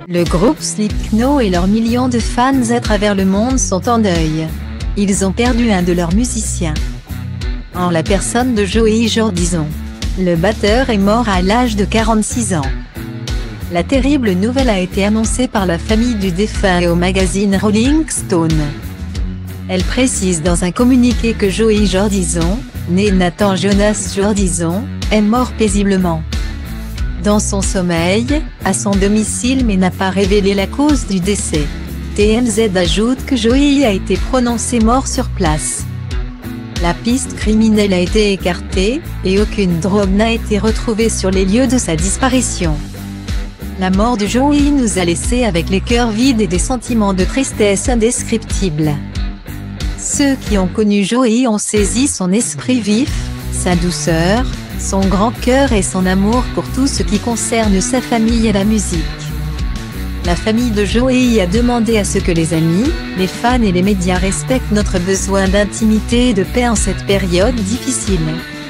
Le groupe Slipknot et leurs millions de fans à travers le monde sont en deuil. Ils ont perdu un de leurs musiciens, en la personne de Joey Jordison. Le batteur est mort à l'âge de 46 ans. La terrible nouvelle a été annoncée par la famille du défunt et au magazine Rolling Stone. Elle précise dans un communiqué que Joey Jordison, né Nathan Jonas Jordison, est mort paisiblement dans son sommeil, à son domicile, mais n'a pas révélé la cause du décès. TMZ ajoute que Joey a été prononcé mort sur place. La piste criminelle a été écartée, et aucune drogue n'a été retrouvée sur les lieux de sa disparition. La mort de Joey nous a laissés avec les cœurs vides et des sentiments de tristesse indescriptibles. Ceux qui ont connu Joey ont saisi son esprit vif, sa douceur, son grand cœur et son amour pour tout ce qui concerne sa famille et la musique. La famille de Joey a demandé à ce que les amis, les fans et les médias respectent notre besoin d'intimité et de paix en cette période difficile.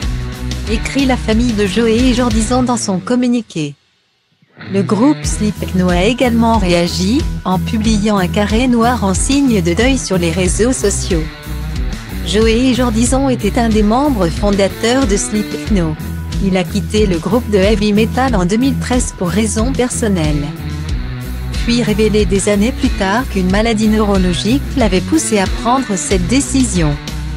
Écrit la famille de Joey Jordison dans son communiqué. Le groupe Slipknot a également réagi, en publiant un carré noir en signe de deuil sur les réseaux sociaux. Joey Jordison était un des membres fondateurs de Slipknot. Il a quitté le groupe de heavy metal en 2013 pour raisons personnelles. Puis révélé des années plus tard qu'une maladie neurologique l'avait poussé à prendre cette décision.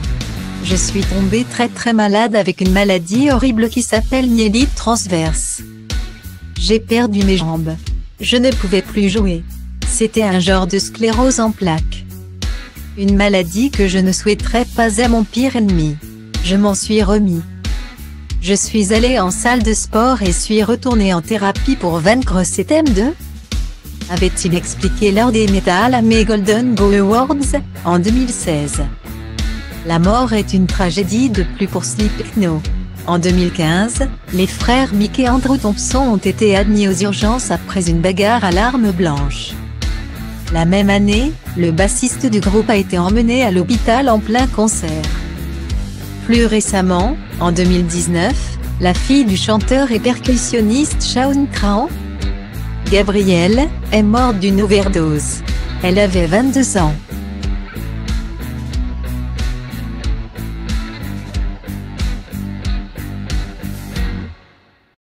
Je suis tombé très malade avec une maladie horrible qui s'appelle myélite transverse. J'ai perdu mes jambes. Je ne pouvais plus jouer. C'était un genre de sclérose en plaques. Une maladie que je ne souhaiterais pas à mon pire ennemi. Je m'en suis remis. Je suis allé en salle de sport et suis retourné en thérapie pour vaincre ces M2, avait-il expliqué lors des Metal Hammer Golden Go Awards, en 2016. La mort est une tragédie de plus pour Slipknot. En 2015, les frères Mick et Andrew Thompson ont été admis aux urgences après une bagarre à l'arme blanche. La même année, le bassiste du groupe a été emmené à l'hôpital en plein concert. Plus récemment, en 2019, la fille du chanteur et percussionniste Shawn Crahan, Gabrielle, est morte d'une overdose. Elle avait 22 ans.